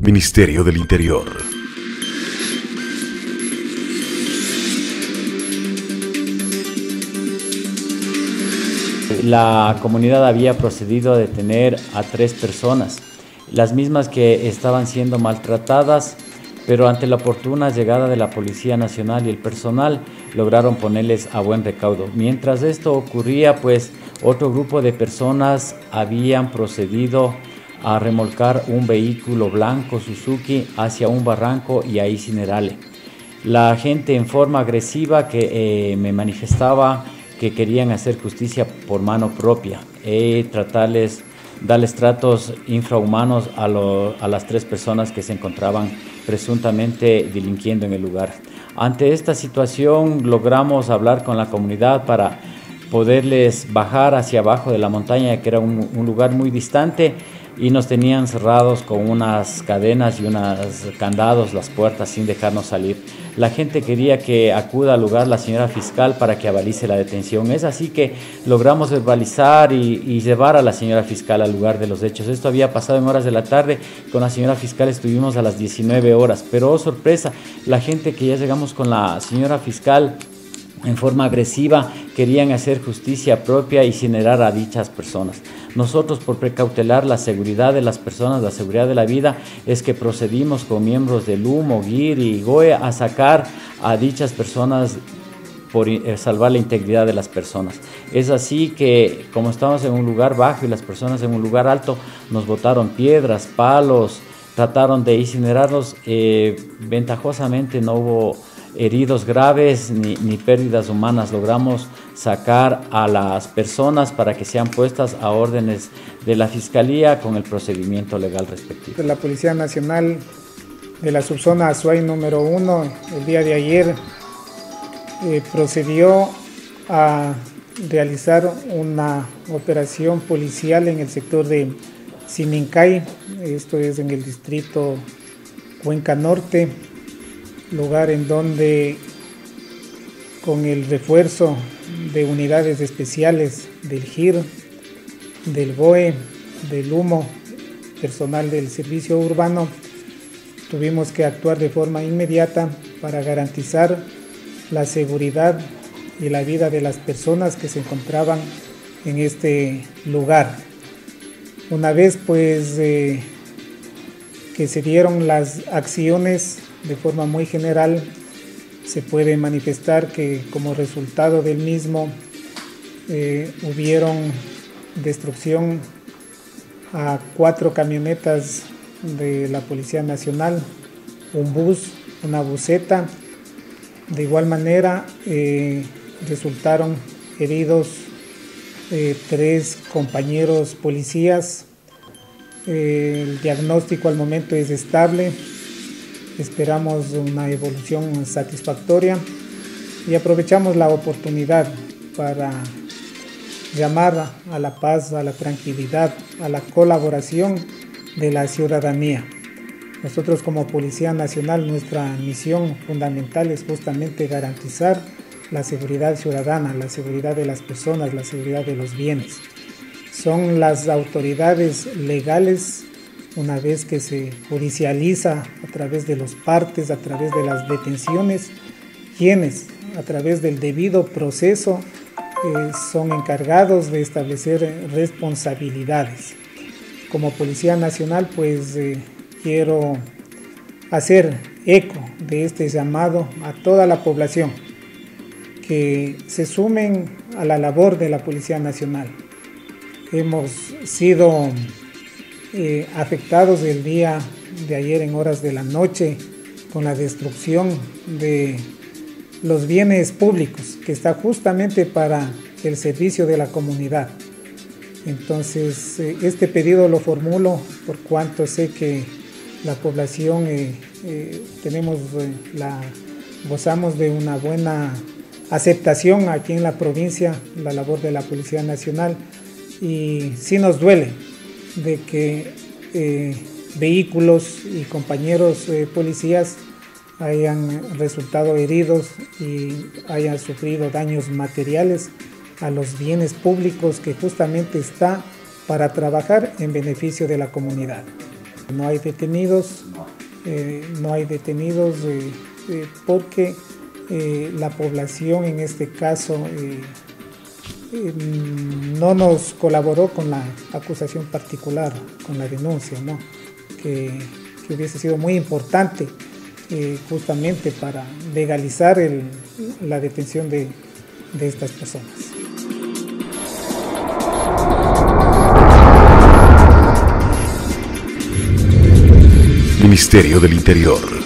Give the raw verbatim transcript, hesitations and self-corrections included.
Ministerio del Interior. La comunidad había procedido a detener a tres personas, las mismas que estaban siendo maltratadas, pero ante la oportuna llegada de la Policía Nacional y el personal lograron ponerles a buen recaudo. Mientras esto ocurría, pues otro grupo de personas habían procedido a remolcar un vehículo blanco Suzuki hacia un barranco y a incinerarle. La gente en forma agresiva que eh, me manifestaba que querían hacer justicia por mano propia y eh, tratarles, darles tratos infrahumanos a, lo, a las tres personas que se encontraban presuntamente delinquiendo en el lugar. Ante esta situación logramos hablar con la comunidad para poderles bajar hacia abajo de la montaña, que era un, un lugar muy distante, y nos tenían cerrados con unas cadenas y unos candados las puertas sin dejarnos salir. La gente quería que acuda al lugar la señora fiscal para que avalice la detención. Es así que logramos verbalizar y, y llevar a la señora fiscal al lugar de los hechos. Esto había pasado en horas de la tarde. Con la señora fiscal estuvimos a las diecinueve horas, pero oh, sorpresa, la gente que ya llegamos con la señora fiscal en forma agresiva querían hacer justicia propia y incinerar a dichas personas. Nosotros, por precautelar la seguridad de las personas, la seguridad de la vida, es que procedimos con miembros del L U M, OGIR y GOE a sacar a dichas personas por salvar la integridad de las personas. Es así que, como estamos en un lugar bajo y las personas en un lugar alto, nos botaron piedras, palos, trataron de incinerarlos. Eh, ventajosamente no hubo heridos graves ni, ni pérdidas humanas. Logramos sacar a las personas para que sean puestas a órdenes de la Fiscalía con el procedimiento legal respectivo. La Policía Nacional de la subzona Azuay número uno, el día de ayer, eh, procedió a realizar una operación policial en el sector de Simincay, esto es en el distrito Cuenca Norte, lugar en donde con el refuerzo de unidades especiales del GIR, del BOE, del L U M O, personal del servicio urbano, tuvimos que actuar de forma inmediata para garantizar la seguridad y la vida de las personas que se encontraban en este lugar. Una vez pues eh, que se dieron las acciones de forma muy general, se puede manifestar que como resultado del mismo eh, hubieron destrucción a cuatro camionetas de la Policía Nacional, un bus, una buseta. De igual manera eh, resultaron heridos eh, tres compañeros policías. Eh, el diagnóstico al momento es estable. Esperamos una evolución satisfactoria y aprovechamos la oportunidad para llamar a la paz, a la tranquilidad, a la colaboración de la ciudadanía. Nosotros como Policía Nacional, nuestra misión fundamental es justamente garantizar la seguridad ciudadana, la seguridad de las personas, la seguridad de los bienes. Son las autoridades legales, una vez que se judicializa a través de los partes, a través de las detenciones, quienes a través del debido proceso eh, son encargados de establecer responsabilidades. Como Policía Nacional, pues eh, quiero hacer eco de este llamado a toda la población que se sumen a la labor de la Policía Nacional. Hemos sido Eh, afectados el día de ayer en horas de la noche con la destrucción de los bienes públicos que está justamente para el servicio de la comunidad. Entonces eh, este pedido lo formulo por cuanto sé que la población eh, eh, tenemos eh, la gozamos de una buena aceptación aquí en la provincia, la labor de la Policía Nacional, y sí nos duele de que eh, vehículos y compañeros eh, policías hayan resultado heridos y hayan sufrido daños materiales a los bienes públicos que justamente está para trabajar en beneficio de la comunidad. No hay detenidos, eh, no hay detenidos eh, eh, porque eh, la población en este caso eh, eh, no nos colaboró con la acusación particular, con la denuncia, ¿no? que, que hubiese sido muy importante eh, justamente para legalizar el, la detención de, de estas personas. Ministerio del Interior.